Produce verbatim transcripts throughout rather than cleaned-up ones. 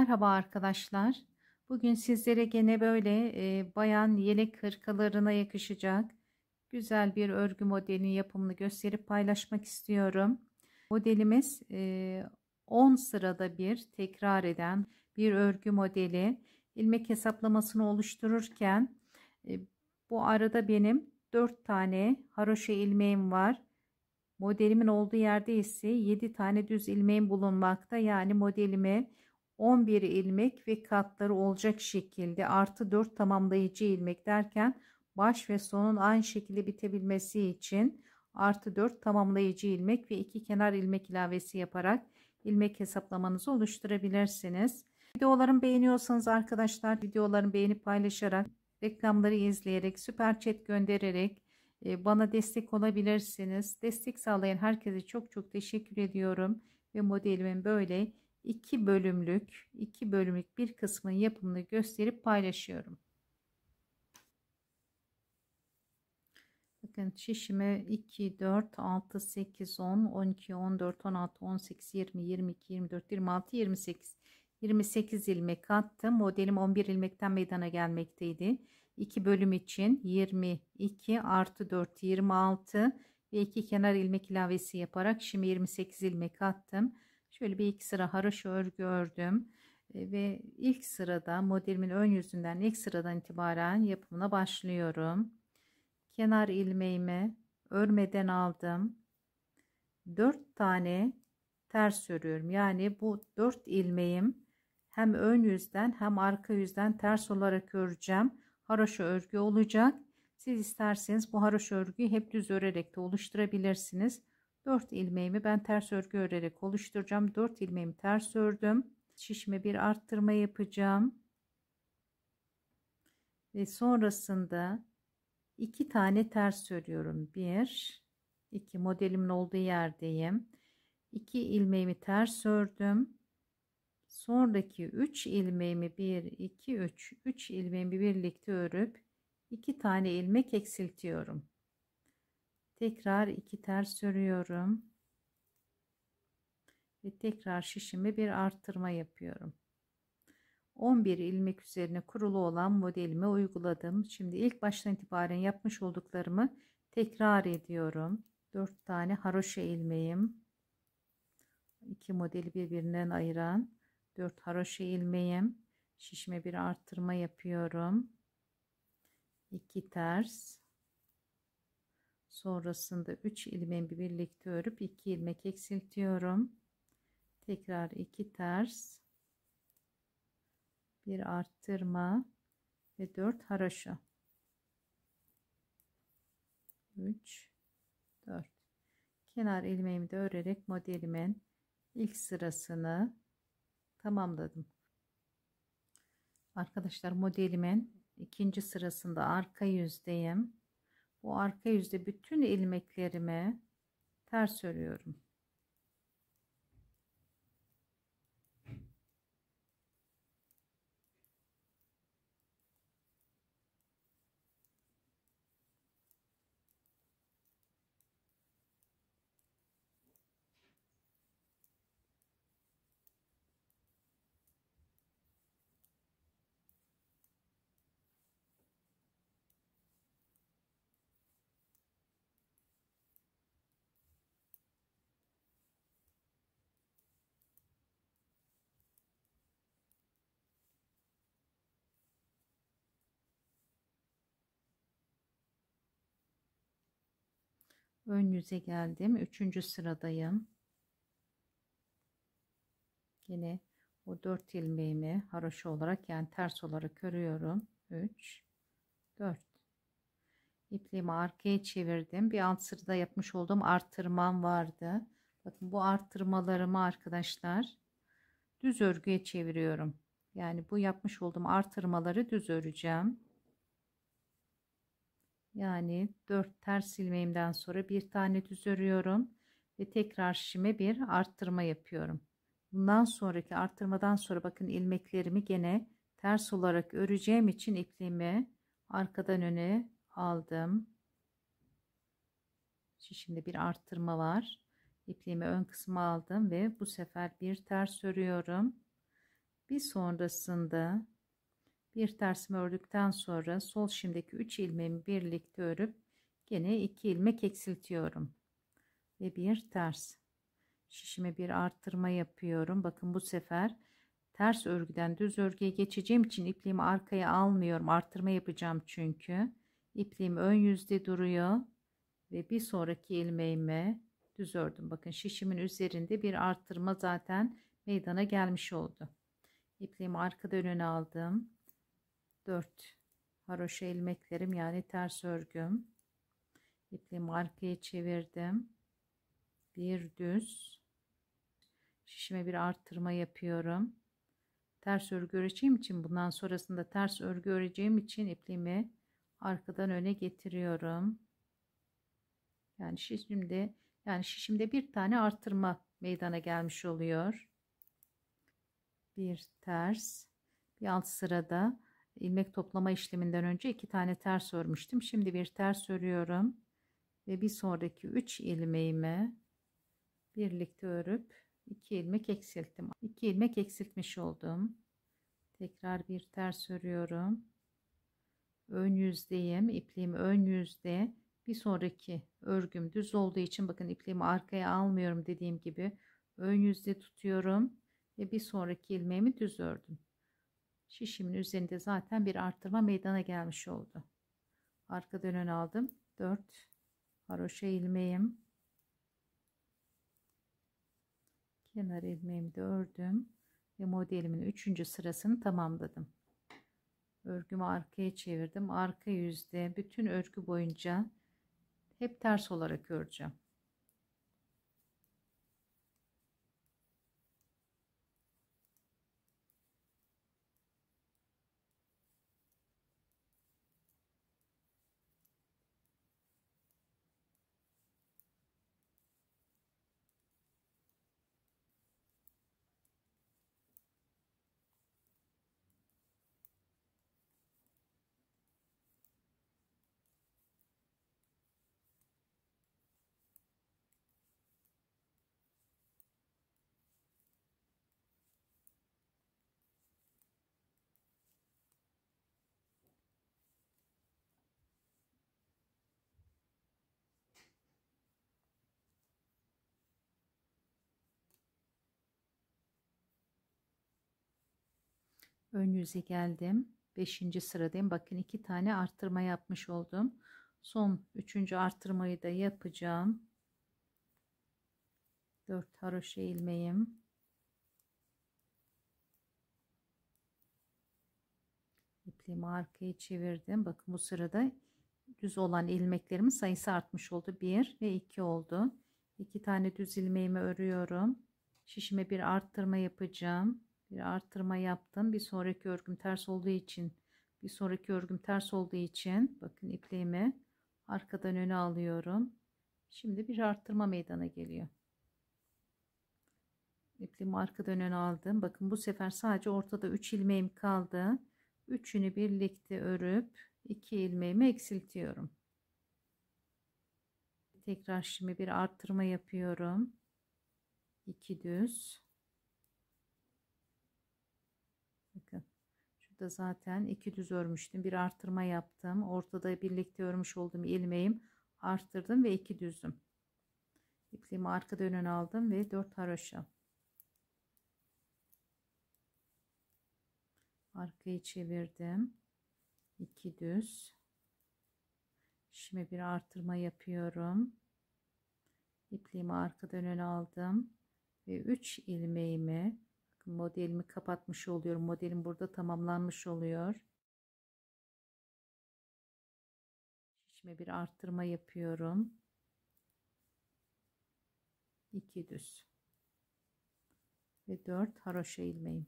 Merhaba arkadaşlar. Bugün sizlere gene böyle e, bayan yelek hırkalarına yakışacak güzel bir örgü modelinin yapımını gösterip paylaşmak istiyorum. Modelimiz e, on sırada bir tekrar eden bir örgü modeli. İlmek hesaplamasını oluştururken e, bu arada benim dört tane haroşa ilmeğim var. Modelimin olduğu yerde ise yedi tane düz ilmeğim bulunmakta. Yani modelime on bir ilmek ve katları olacak şekilde artı dört tamamlayıcı ilmek derken baş ve sonun aynı şekilde bitebilmesi için artı dört tamamlayıcı ilmek ve iki kenar ilmek ilavesi yaparak ilmek hesaplamanızı oluşturabilirsiniz. Videolarımı beğeniyorsanız arkadaşlar videolarımı beğenip paylaşarak, reklamları izleyerek, süper chat göndererek bana destek olabilirsiniz. Destek sağlayan herkese çok çok teşekkür ediyorum ve modelimin böyle iki bölümlük iki bölümlük bir kısmın yapımını gösterip paylaşıyorum. Bakın şişime iki, dört, altı, sekiz, on, on iki, on dört, on altı, on sekiz, yirmi, yirmi iki, yirmi dört, yirmi altı, yirmi sekiz. yirmi sekiz ilmek attım. Modelim on bir ilmekten meydana gelmekteydi. iki bölüm için yirmi iki artı dört, yirmi altı ve iki kenar ilmek ilavesi yaparak şimdi yirmi sekiz ilmek attım. Şöyle bir iki sıra haroşa örgü ördüm ve ilk sırada modelimin ön yüzünden ilk sıradan itibaren yapımına başlıyorum. Kenar ilmeğimi örmeden aldım. dört tane ters örüyorum. Yani bu dört ilmeğim hem ön yüzden hem arka yüzden ters olarak öreceğim. Haroşa örgü olacak. Siz isterseniz bu haroşa örgüyü hep düz örerek de oluşturabilirsiniz. dört ilmeğimi ben ters örgü örerek oluşturacağım. dört ilmeğimi ters ördüm. Şişime bir arttırma yapacağım. Ve sonrasında iki tane ters örüyorum. bir iki modelimin olduğu yerdeyim. iki ilmeğimi ters ördüm. Sonraki üç ilmeğimi bir iki üç üç ilmeğimi birlikte örüp iki tane ilmek eksiltiyorum. Tekrar iki ters örüyorum. Ve tekrar şişime bir arttırma yapıyorum. on bir ilmek üzerine kurulu olan modelime uyguladım. Şimdi ilk baştan itibaren yapmış olduklarımı tekrar ediyorum. dört tane haroşa ilmeğim, iki modeli birbirinden ayıran dört haroşa ilmeğim, şişme bir arttırma yapıyorum. iki ters, sonrasında üç ilmeğimi birlikte örüp iki ilmek eksiltiyorum. Tekrar iki ters, bir arttırma ve dört haroşa. üç dört. Kenar ilmeğimi de örerek modelimin ilk sırasını tamamladım. Arkadaşlar modelimin ikinci sırasında arka yüzdeyim. Bu arka yüzde bütün ilmeklerimi ters örüyorum. Ön yüze geldim. Üçüncü sıradayım. Yine o dört ilmeğimi haroşa olarak yani ters olarak örüyorum. üç dört. İpliğimi arkaya çevirdim. Bir alt sırada yapmış olduğum arttırmam vardı. Bakın bu arttırmalarımı arkadaşlar düz örgüye çeviriyorum. Yani bu yapmış olduğum artırmaları düz öreceğim. Yani dört ters ilmeğimden sonra bir tane düz örüyorum ve tekrar şişime bir arttırma yapıyorum. Bundan sonraki arttırmadan sonra bakın ilmeklerimi gene ters olarak öreceğim için ipliğimi arkadan öne aldım. Şişimde bir arttırma var. İpliğimi ön kısma aldım ve bu sefer bir ters örüyorum. Bir sonrasında bir tersimi ördükten sonra sol şimdiki üç ilmeğimi birlikte örüp gene iki ilmek eksiltiyorum ve bir ters. Şişime bir arttırma yapıyorum. Bakın bu sefer ters örgüden düz örgüye geçeceğim için ipliğimi arkaya almıyorum. Arttırma yapacağım çünkü. İpliğim ön yüzde duruyor ve bir sonraki ilmeğime düz ördüm. Bakın şişimin üzerinde bir arttırma zaten meydana gelmiş oldu. İpliğimi arkadan öne aldım. dört haroşa ilmeklerim yani ters örgüm. İpliğimi arkaya çevirdim. Bir düz. Şişime bir arttırma yapıyorum. Ters örgü öreceğim için bundan sonrasında ters örgü öreceğim için ipliğimi arkadan öne getiriyorum. Yani şişimde yani şişimde bir tane arttırma meydana gelmiş oluyor. Bir ters, bir alt sırada ilmek toplama işleminden önce iki tane ters örmüştüm. Şimdi bir ters örüyorum ve bir sonraki üç ilmeğimi birlikte örüp iki ilmek eksilttim. iki ilmek eksiltmiş oldum. Tekrar bir ters örüyorum. Ön yüzdeyim. İpliğim ön yüzde. Bir sonraki örgüm düz olduğu için bakın ipliğimi arkaya almıyorum dediğim gibi. Ön yüzde tutuyorum ve bir sonraki ilmeğimi düz ördüm. Şişimin üzerinde zaten bir arttırma meydana gelmiş oldu. Arkadan ön aldım. dört haroşa ilmeğim. Kenar ilmeğimi de ördüm ve modelimin üçüncü sırasını tamamladım. Örgümü arkaya çevirdim. Arka yüzde bütün örgü boyunca hep ters olarak öreceğim. Ön yüze geldim. beşinci sıradayım. Bakın iki tane arttırma yapmış oldum. Son üçüncü arttırmayı da yapacağım. dört haroşa ilmeğim. İpliğimi arkaya çevirdim. Bakın bu sırada düz olan ilmeklerimin sayısı artmış oldu. bir ve iki oldu. iki tane düz ilmeğimi örüyorum. Şişime bir arttırma yapacağım. Bir arttırma yaptım. Bir sonraki örgüm ters olduğu için bir sonraki örgüm ters olduğu için bakın ipliğimi arkadan öne alıyorum. Şimdi bir arttırma meydana geliyor. İpliğimi arkadan öne aldım. Bakın bu sefer sadece ortada üç ilmeğim kaldı. Üçünü birlikte örüp iki ilmeğimi eksiltiyorum. Tekrar şimdi bir arttırma yapıyorum. iki düz. Bakın şurada zaten iki düz örmüştüm. Bir arttırma yaptım. Ortada birlikte örmüş olduğum ilmeğim arttırdım ve iki düzüm. İpliğimi arkadan öne aldım ve dört haroşa. Arkayı çevirdim. iki düz. Şimdi bir artırma yapıyorum. İpliğimi arkadan öne aldım ve üç ilmeğimi, modelimi kapatmış oluyorum. Modelim burada tamamlanmış oluyor. Şimdi bir arttırma yapıyorum. iki düz ve dört haroşa ilmeğim.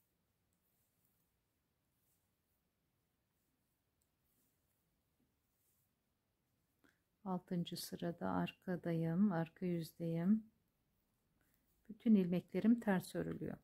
altıncı sırada arkadayım, arka yüzdeyim. Bütün ilmeklerim ters örülüyor.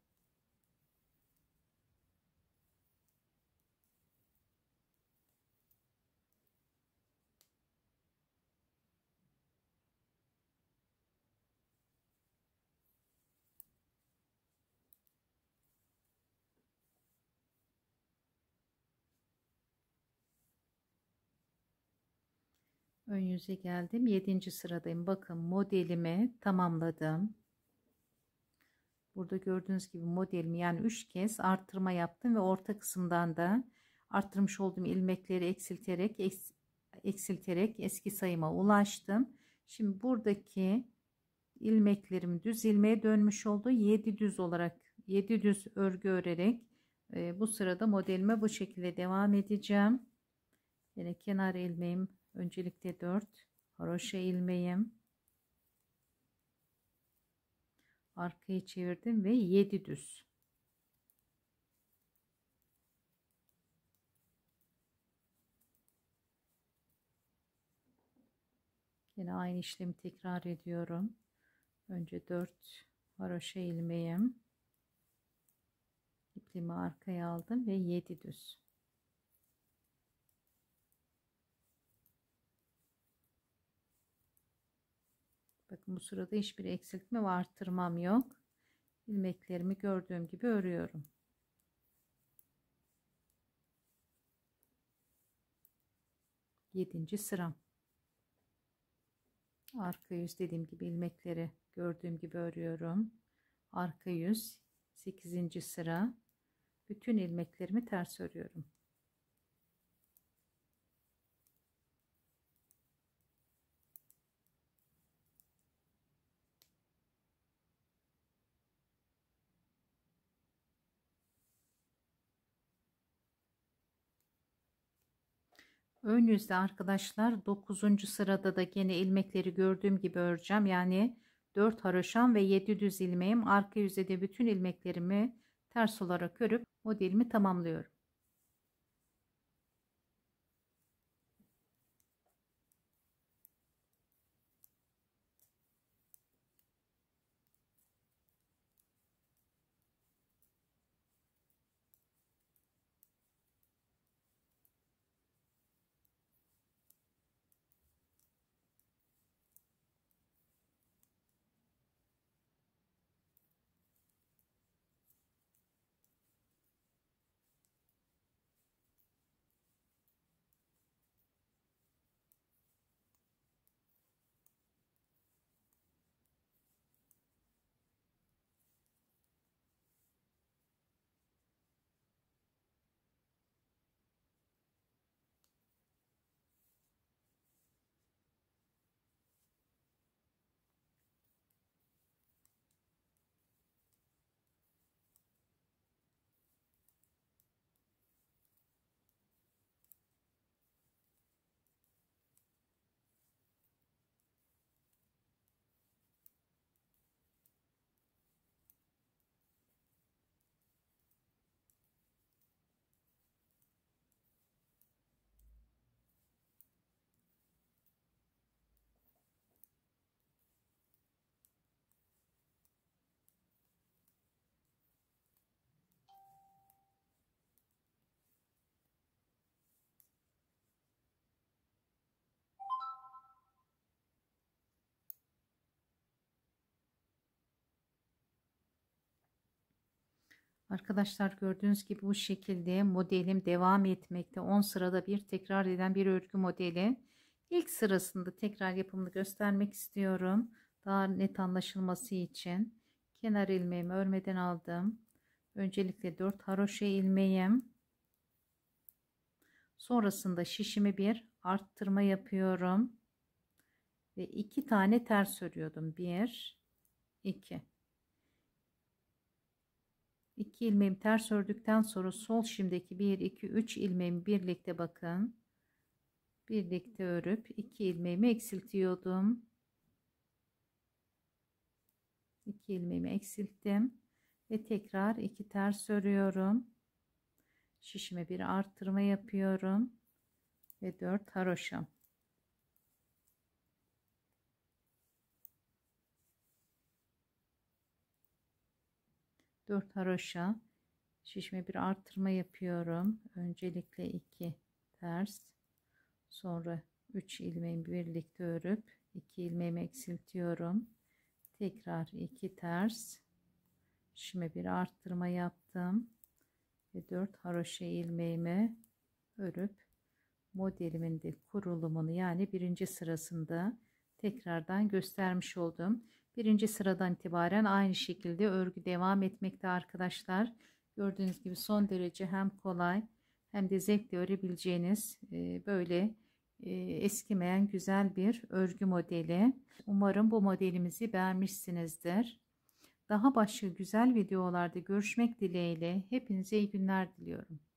Ön yüze geldim. yedinci sıradayım. Bakın modelimi tamamladım. Burada gördüğünüz gibi modelimi yani üç kez arttırma yaptım ve orta kısımdan da arttırmış olduğum ilmekleri eksilterek eks, eksilterek eski sayıma ulaştım. Şimdi buradaki ilmeklerim düz ilmeğe dönmüş oldu. yedi düz olarak yedi düz örgü örerek e, bu sırada modelime bu şekilde devam edeceğim. Yine kenar ilmeğim öncelikle dört haroşa ilmeğim, arkayı çevirdim ve yedi düz. Yine aynı işlemi tekrar ediyorum. Önce dört haroşa ilmeğim, ipliğimi arkaya aldım ve yedi düz. Bakın bu sırada hiçbir eksiltme ve arttırmam yok. İlmeklerimi gördüğüm gibi örüyorum. Yedinci sıram. Arka yüz dediğim gibi ilmekleri gördüğüm gibi örüyorum. Arka yüz sekizinci sıra. Bütün ilmeklerimi ters örüyorum. Ön yüzde arkadaşlar dokuzuncu sırada da gene ilmekleri gördüğüm gibi öreceğim. Yani dört haroşam ve yedi düz ilmeğim. Arka yüzde de bütün ilmeklerimi ters olarak örüp modelimi tamamlıyorum. Arkadaşlar gördüğünüz gibi bu şekilde modelim devam etmekte. on sırada bir tekrar eden bir örgü modeli. İlk sırasında tekrar yapımını göstermek istiyorum. Daha net anlaşılması için. Kenar ilmeğimi örmeden aldım. Öncelikle dört haroşa ilmeğim. Sonrasında şişimi bir arttırma yapıyorum. Ve iki tane ters örüyordum. bir, iki. iki ilmeğimi ters ördükten sonra sol şimdiki bir, iki, üç ilmeğimi birlikte bakın. Birlikte örüp iki ilmeğimi eksiltiyordum. iki ilmeğimi eksilttim ve tekrar iki ters örüyorum. Şişime bir arttırma yapıyorum ve dört haroşam. dört haroşa, şişime bir arttırma yapıyorum. Öncelikle iki ters, sonra üç ilmeğimi birlikte örüp iki ilmeğimi eksiltiyorum. Tekrar iki ters, şişime bir arttırma yaptım ve dört haroşa ilmeğimi örüp modelimin de kurulumunu, yani birinci sırasında tekrardan göstermiş oldum. Birinci sıradan itibaren aynı şekilde örgü devam etmekte arkadaşlar. Gördüğünüz gibi son derece hem kolay hem de zevkle örebileceğiniz e, böyle e, eskimeyen güzel bir örgü modeli. Umarım bu modelimizi beğenmişsinizdir. Daha başka güzel videolarda görüşmek dileğiyle hepinize iyi günler diliyorum.